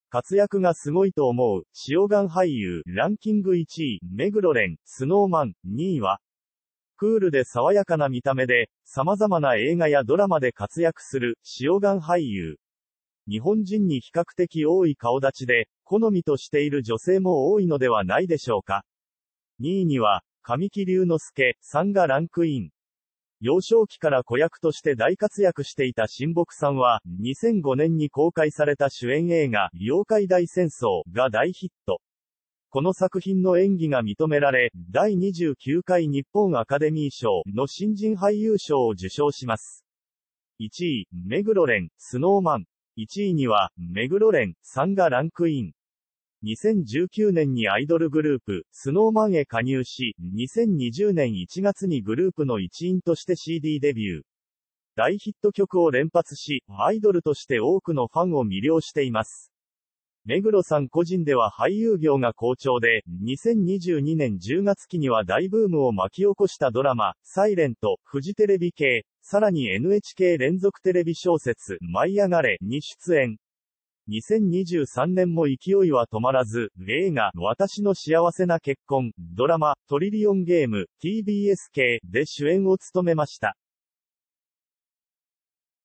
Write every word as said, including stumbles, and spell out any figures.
活躍がすごいと思う、塩顔俳優、ランキングいちい、目黒蓮、スノーマン、にいは、クールで爽やかな見た目で、様々な映画やドラマで活躍する、塩顔俳優。日本人に比較的多い顔立ちで、好みとしている女性も多いのではないでしょうか。にいには、神木隆之介さんがランクイン。幼少期から子役として大活躍していた親睦さんは、にせんごねんに公開された主演映画、妖怪大戦争が大ヒット。この作品の演技が認められ、だいにじゅうきゅうかい日本アカデミー賞の新人俳優賞を受賞します。いちい、目黒蓮、スノーマン。いちいには、目黒蓮さんがランクイン。にせんじゅうきゅうねんにアイドルグループ、スノーマンへ加入し、にせんにじゅうねんいちがつにグループの一員として シーディー デビュー。大ヒット曲を連発し、アイドルとして多くのファンを魅了しています。目黒さん個人では俳優業が好調で、にせんにじゅうにねんじゅうがつ期には大ブームを巻き起こしたドラマ、サイレント、フジテレビ系、さらに エヌエイチケー 連続テレビ小説、舞いあがれに出演。にせんにじゅうさんねんも勢いは止まらず、映画、私の幸せな結婚、ドラマ、トリリオンゲーム、ティービーエス 系で主演を務めました。